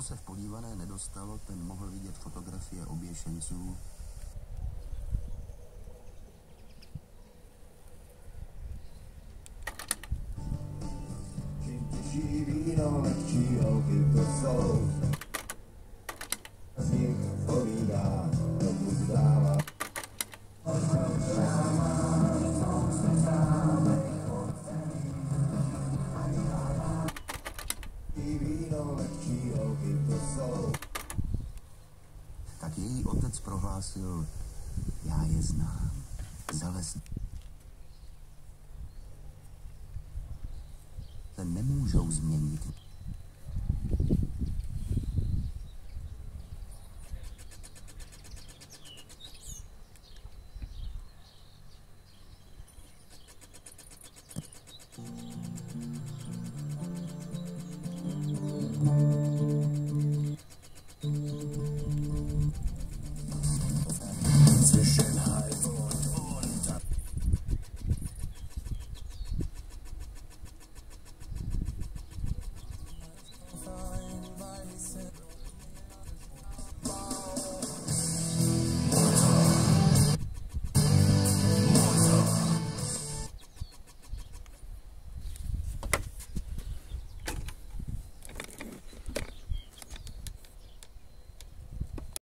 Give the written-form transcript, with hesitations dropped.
se v podívané nedostalo, ten mohl vidět fotografie oběšenců. Čím těžší víno, lehčí holky to jsou. Z nich povídá, tomu zdává. Víno, lehčí holky to jsou. Tak její otec prohlásil, já je znám. Zalez se nemůžou změnit.